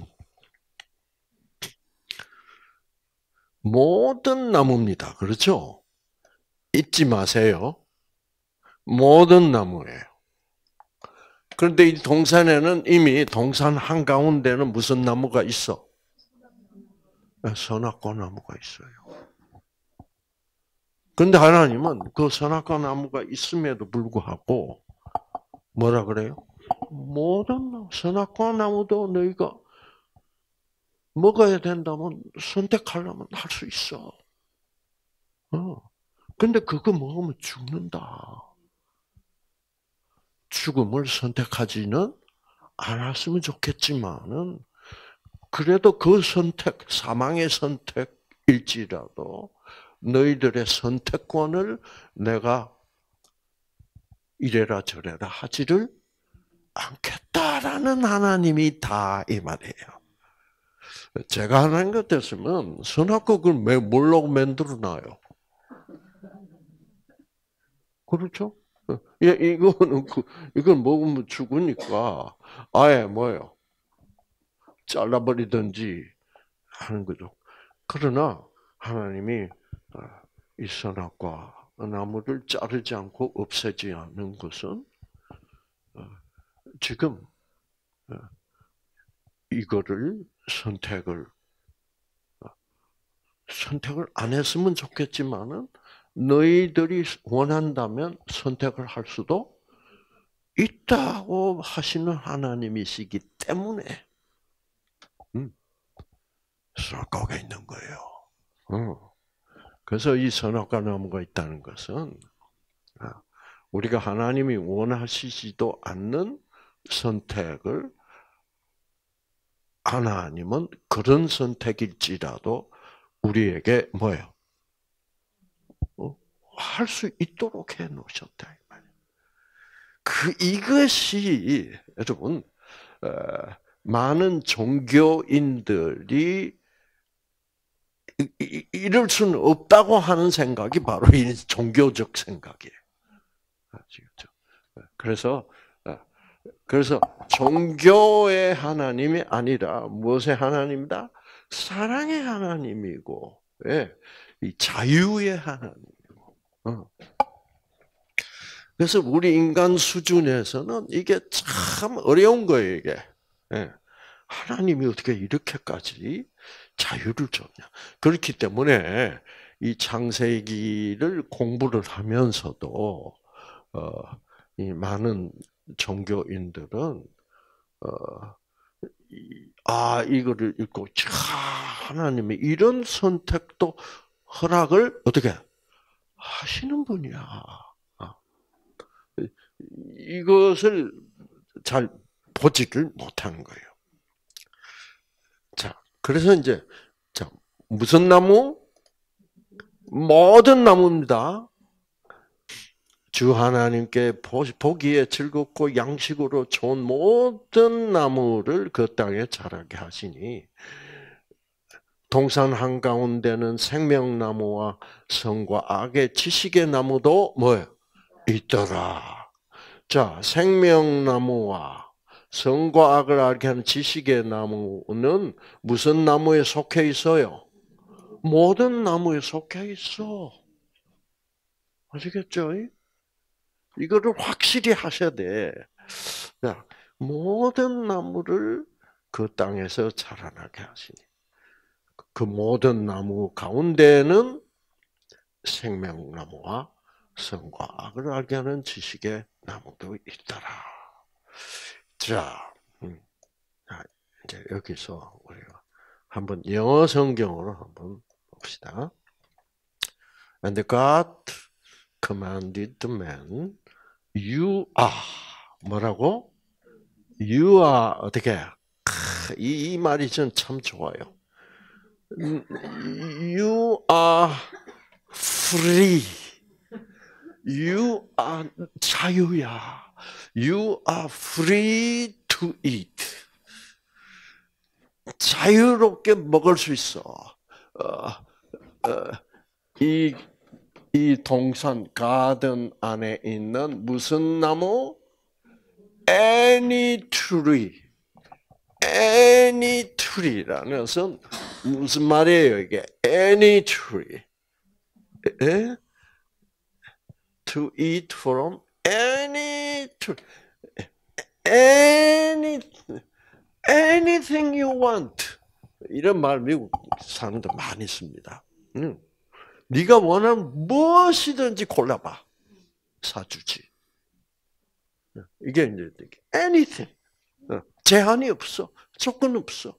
모든 나무입니다. 그렇죠? 잊지 마세요. 모든 나무예요. 그런데 이 동산에는 이미 동산 한가운데는 무슨 나무가 있어? 선악과 나무가 있어요. 그런데 하나님은 그 선악과 나무가 있음에도 불구하고 뭐라 그래요? 모든 선악과 나무도 너희가 먹어야 된다면 선택하려면 할 수 있어. 근데 그거 먹으면 죽는다. 죽음을 선택하지는 않았으면 좋겠지만은 그래도 그 선택, 사망의 선택일지라도 너희들의 선택권을 내가 이래라 저래라 하지를 않겠다라는 하나님이 다 이 말이에요. 제가 하나님 같았으면 선악과 그걸 뭘로 만들어놔요? 그렇죠? 이건 먹으면 죽으니까 아예 뭐예요? 잘라버리든지 하는 거죠. 그러나 하나님이 이 선악과 나무를 자르지 않고 없애지 않는 것은 지금 이거를 선택을 안 했으면 좋겠지만은 너희들이 원한다면 선택을 할 수도 있다고 하시는 하나님이시기 때문에 선악과가 있는 거예요. 그래서 이 선악과 나무가 있다는 것은 우리가 하나님이 원하시지도 않는 선택을 하나님은 그런 선택일지라도 우리에게 뭐예요? 할 수 있도록 해 놓으셨다. 이것이 여러분 많은 종교인들이 이럴 수는 없다고 하는 생각이 바로 이 종교적 생각이에요. 아시겠죠? 그래서 종교의 하나님이 아니라 무엇의 하나님이다? 사랑의 하나님이고, 이 자유의 하나님이고. 그래서 우리 인간 수준에서는 이게 참 어려운 거예요, 이게. 하나님이 어떻게 이렇게까지 자유를 줬냐. 그렇기 때문에 이 창세기를 공부를 하면서도, 이 많은 종교인들은, 이거를 읽고, 하나님이 이런 선택도 허락을 어떻게 하시는 분이야. 이것을 잘 보지를 못하는 거예요. 자, 그래서 이제, 무슨 나무? 모든 나무입니다. 주 하나님께 보기에 즐겁고 양식으로 좋은 모든 나무를 그 땅에 자라게 하시니, 동산 한가운데는 생명나무와 선과 악의 지식의 나무도 뭐예요? 있더라. 자, 생명나무와 선과 악을 알게 하는 지식의 나무는 무슨 나무에 속해 있어요? 모든 나무에 속해 있어. 아시겠죠? 이거를 확실히 하셔야 돼. 자, 모든 나무를 그 땅에서 자라나게 하시니. 그 모든 나무 가운데는 생명나무와 선과 악을 알게 하는 지식의 나무도 있더라. 자, 이제 여기서 우리가 한번 영어 성경으로 한번 봅시다. And God commanded the man, you are 뭐라고? You are 어떻게? 이 말이 전 참 좋아요. You are free. You are 자유야. You are free to eat. 자유롭게 먹을 수 있어. 이 동산 가든 안에 있는 무슨 나무? Any tree. Any tree라는 것은 무슨 말이에요, 이게? Any tree. 에? To eat from any tree. Anything you want. 이런 말 미국 사람들 많이 씁니다. 네가 원하는 무엇이든지 골라봐. 사주지. 이게 이제 anything. 제한이 없어. 조건 없어.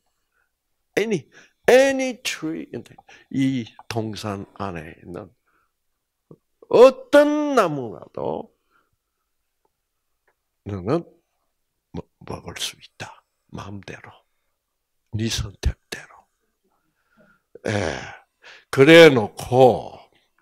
any tree. 이 동산 안에 있는 어떤 나무라도 너는 먹을 수 있다. 마음대로. 네 선택대로. 그래 놓고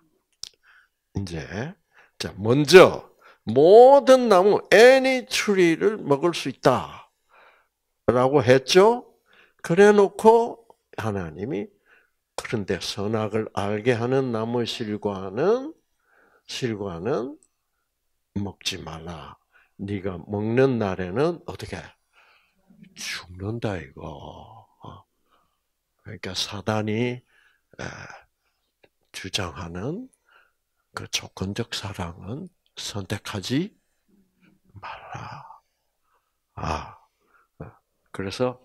이제 자 먼저 모든 나무 any tree를 먹을 수 있다라고 했죠. 그래 놓고 하나님이 그런데 선악을 알게 하는 나무 실과는 먹지 말라. 네가 먹는 날에는 어떻게 죽는다 이거. 그러니까 사단이 주장하는 그 조건적 사랑은 선택하지 말라. 아, 그래서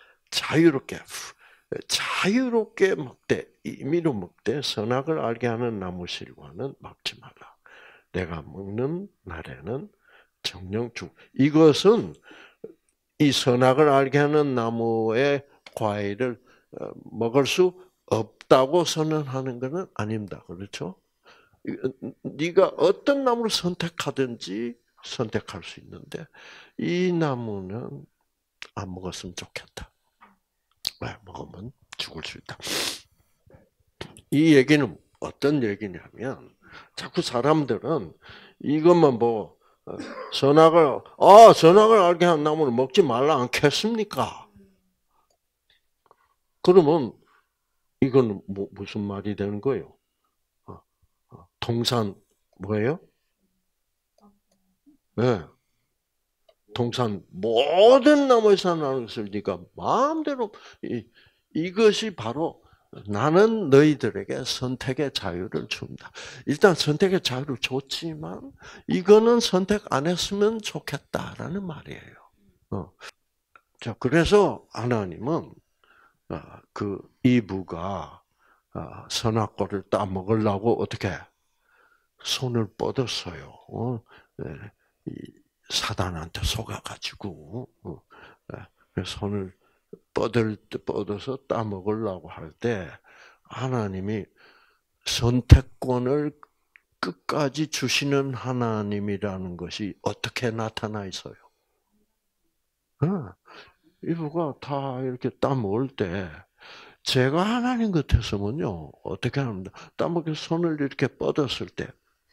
자유롭게 먹되, 임의로 먹되 선악을 알게 하는 나무실과는 먹지 말라. 내가 먹는 날에는 정령 죽. 이것은 이 선악을 알게 하는 나무의 과일을 먹을 수 없다고 선언하는 것은 아닙니다. 그렇죠? 네가 어떤 나무를 선택하든지 선택할 수 있는데 이 나무는 안 먹었으면 좋겠다. 왜? 먹으면 죽을 수 있다. 이 얘기는 어떤 얘기냐면 자꾸 사람들은 이것만 보고 선악을 알게 한 나무를 먹지 말라 않겠습니까? 그러면 이건 무슨 말이 되는 거예요? 동산 뭐예요? 네. 동산 모든 나무에서 나는 것을 네가 마음대로 이것이 바로 나는 너희들에게 선택의 자유를 준다. 일단 선택의 자유를 줬지만 이거는 선택 안 했으면 좋겠다라는 말이에요. 자, 그래서 하나님은 그 이브가 선악과를 따 먹으려고 어떻게 손을 뻗었어요. 사단한테 속아가지고 손을 뻗어서 따 먹으려고 할 때 하나님이 선택권을 끝까지 주시는 하나님이라는 것이 어떻게 나타나 있어요? 이브가 다 이렇게 따 먹을 때 제가 하나님 같았으면요 어떻게 합니다? 따 먹게 손을 이렇게 뻗었을 때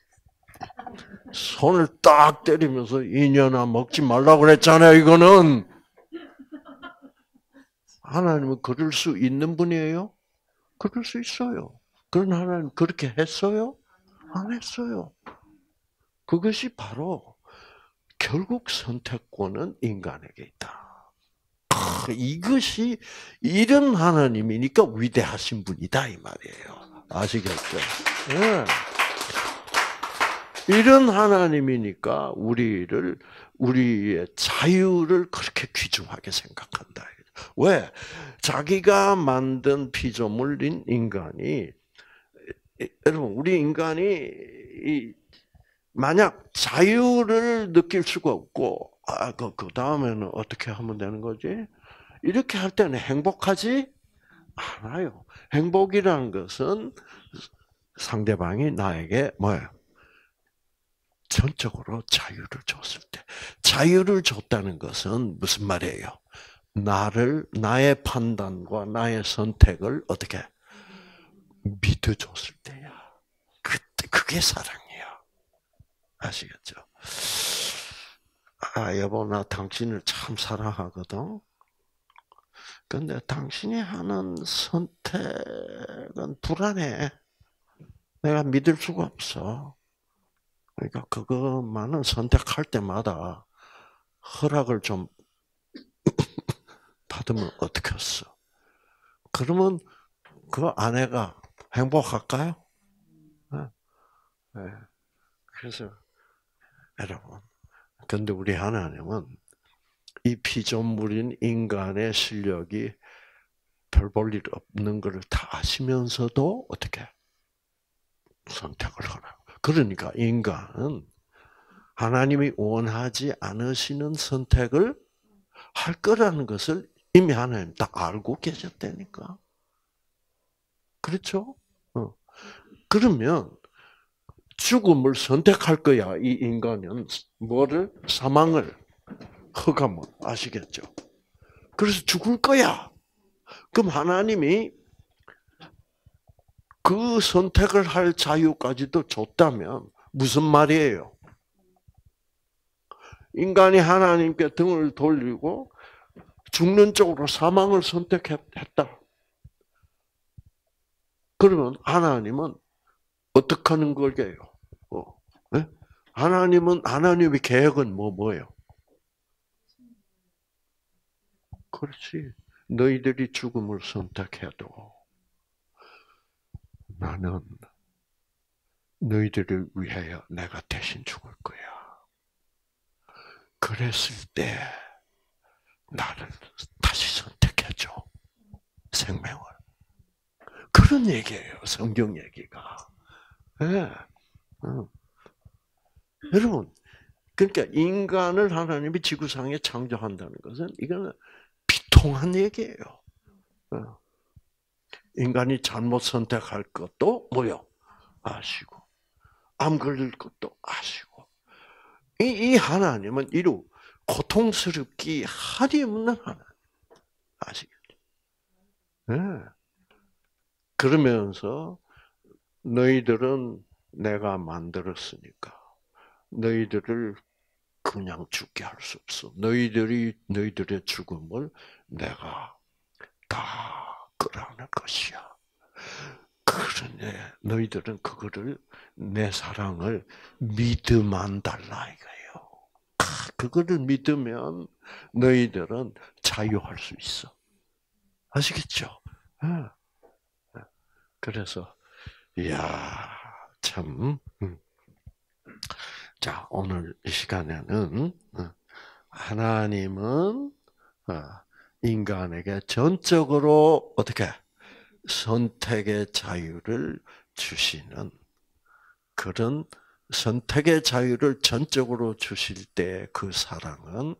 손을 딱 때리면서 이년아 먹지 말라고 그랬잖아요. 이거는 하나님은 그럴 수 있는 분이에요? 그럴 수 있어요. 그러나 하나님 그렇게 했어요? 안 했어요. 그것이 바로 결국 선택권은 인간에게 있다. 이것이 이런 하나님이니까 위대하신 분이다 이 말이에요. 아시겠죠? 네. 이런 하나님이니까 우리의 자유를 그렇게 귀중하게 생각한다. 왜? 자기가 만든 피조물인 인간이 여러분 우리 인간이 만약 자유를 느낄 수가 없고 그 다음에는 어떻게 하면 되는 거지? 이렇게 할 때는 행복하지 않아요. 행복이라는 것은 상대방이 나에게 뭐예요? 전적으로 자유를 줬을 때. 자유를 줬다는 것은 무슨 말이에요? 나의 판단과 나의 선택을 어떻게 믿어줬을 때야. 그게 사랑이야. 아시겠죠? 여보, 나 당신을 참 사랑하거든. 근데 당신이 하는 선택은 불안해. 내가 믿을 수가 없어. 그러니까 그것만은 선택할 때마다 허락을 좀 받으면 어떡했어? 그러면 그 아내가 행복할까요? 네. 네. 그래서 여러분, 근데 우리 하나님은 이 피조물인 인간의 실력이 별 볼 일 없는 것을 다 아시면서도 어떻게 선택을 하라. 그러니까 인간은 하나님이 원하지 않으시는 선택을 할 거라는 것을 이미 하나님 다 알고 계셨다니까. 그렇죠? 그러면 죽음을 선택할 거야. 이 인간은 뭐를? 사망을. 허가면 아시겠죠? 그래서 죽을 거야. 그럼 하나님이 그 선택을 할 자유까지도 줬다면 무슨 말이에요? 인간이 하나님께 등을 돌리고 죽는 쪽으로 사망을 선택했다. 그러면 하나님은 어떻게 하는 거예요? 네? 하나님의 계획은 뭐예요? 그렇지. 너희들이 죽음을 선택해도 나는 너희들을 위하여 내가 대신 죽을 거야. 그랬을 때 나를 다시 선택해줘. 생명을. 그런 얘기예요. 성경 얘기가. 네. 여러분, 그러니까 인간을 하나님이 지구상에 창조한다는 것은 이거는 비통한 얘기예요. 인간이 잘못 선택할 것도 뭐요? 아시고, 암 걸릴 것도 아시고. 이 하나님은 이루 고통스럽기 하리 없는 하나님. 아시겠죠? 네. 그러면서 너희들은 내가 만들었으니까 너희들을 그냥 죽게 할 수 없어. 너희들의 죽음을 내가 다 끌어안을 것이야. 그러네. 너희들은 그거를 내 사랑을 믿으만 달라 이거예요. 그거를 믿으면 너희들은 자유할 수 있어. 아시겠죠? 그래서 이야 참. 자 오늘 이 시간에는 하나님은 인간에게 전적으로 어떻게 선택의 자유를 주시는 그런 선택의 자유를 전적으로 주실 때 그 사랑은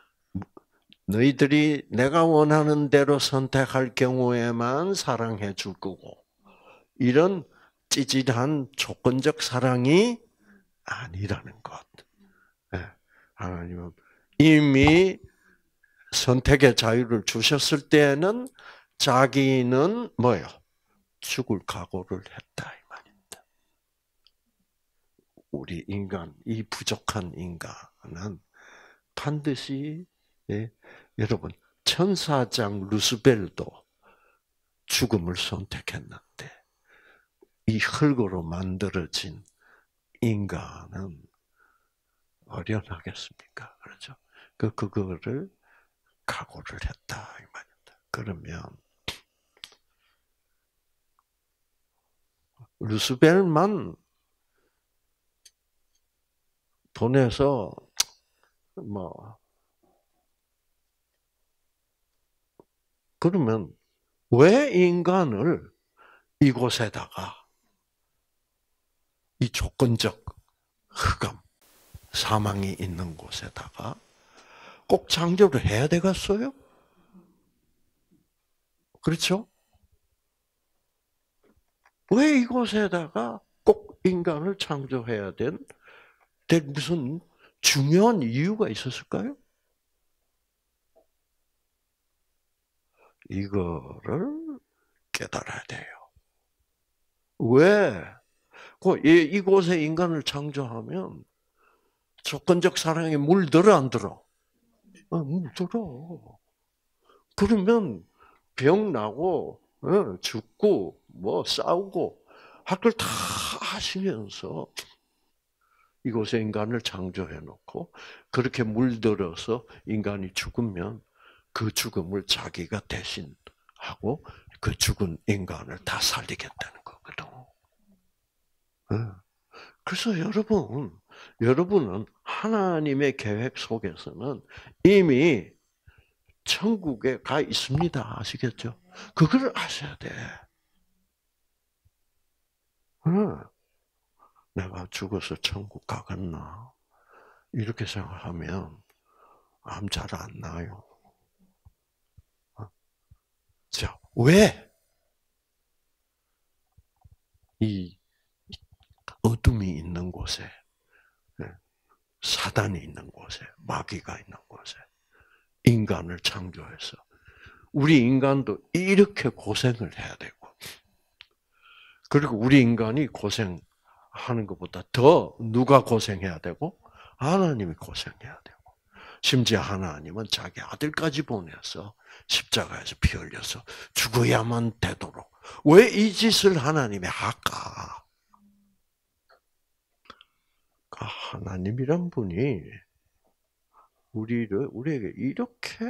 너희들이 내가 원하는 대로 선택할 경우에만 사랑해 줄 거고 이런 찌질한 조건적 사랑이 아니라는 것. 하나님은 이미 선택의 자유를 주셨을 때는 자기는 뭐요? 죽을 각오를 했다 이 말입니다. 우리 인간, 이 부족한 인간은 반드시 여러분 천사장 루스벨도 죽음을 선택했는데 이 흙으로 만들어진 인간은 어련하겠습니까? 그렇죠? 그거를 각오를 했다 이 말입니다. 그러면 루스벨만 보내서 그러면 왜 인간을 이곳에다가 이 조건적 흑암, 사망이 있는 곳에다가 꼭 창조를 해야 되겠어요? 그렇죠? 왜 이곳에다가 꼭 인간을 창조해야 될 무슨 중요한 이유가 있었을까요? 이거를 깨달아야 돼요. 왜? 이곳에 인간을 창조하면 조건적 사랑에 물들어 안 들어? 물들어. 그러면 병 나고 죽고 싸우고 할 걸 다 하시면서 이곳에 인간을 창조해 놓고 그렇게 물들어서 인간이 죽으면 그 죽음을 자기가 대신하고 그 죽은 인간을 다 살리겠다는 거거든. 그래서 여러분은 하나님의 계획 속에서는 이미 천국에 가 있습니다. 아시겠죠? 그걸 아셔야 돼. 내가 죽어서 천국 가겠나? 이렇게 생각하면 암 잘 안 나요. 자, 왜? 이 어둠이 있는 곳에, 사단이 있는 곳에, 마귀가 있는 곳에 인간을 창조해서 우리 인간도 이렇게 고생을 해야 되고 그리고 우리 인간이 고생하는 것보다 더 누가 고생해야 되고 하나님이 고생해야 되고 심지어 하나님은 자기 아들까지 보내서 십자가에서 피 흘려서 죽어야만 되도록 왜 이 짓을 하나님이 할까? 하나님이란 분이 우리에게 이렇게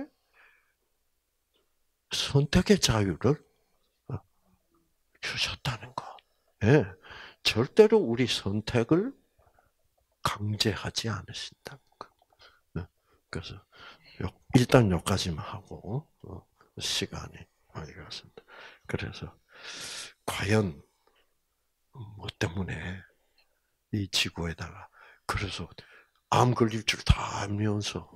선택의 자유를 주셨다는 것. 예, 절대로 우리 선택을 강제하지 않으신다는 거. 예, 그래서 일단 여기까지만 하고 시간이 많이 갔습니다. 그래서 과연 뭐 때문에 이 지구에다가 그래서 암 걸릴 줄 다 알면서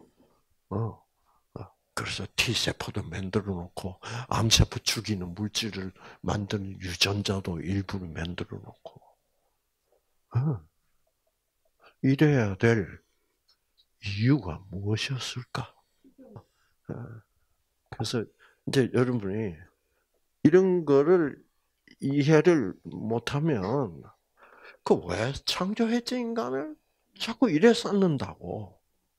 그래서 T세포도 만들어 놓고 암세포 죽이는 물질을 만드는 유전자도 일부를 만들어 놓고 이래야 될 이유가 무엇이었을까? 그래서 이제 여러분이 이런 거를 이해를 못하면 그 왜 창조했지 인간을 자꾸 이래 쌓는다고?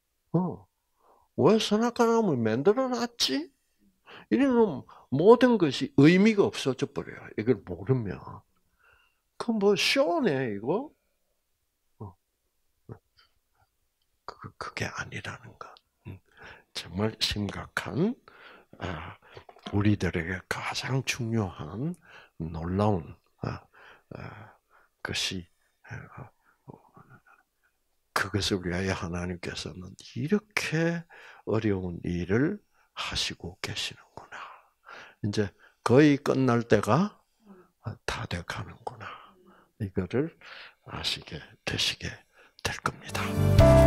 왜 선악과나무를 만들어 놨지? 이러면 모든 것이 의미가 없어져 버려요. 이걸 모르면. 그 뭐 쇼네 이거? 어, 그게 아니라는 거. 정말 심각한 우리들에게 가장 중요한 놀라운 것이 그것을 위하여 하나님께서는 이렇게 어려운 일을 하시고 계시는구나. 이제 거의 끝날 때가 다 돼가는구나. 이거를 아시게 되시게 될 겁니다.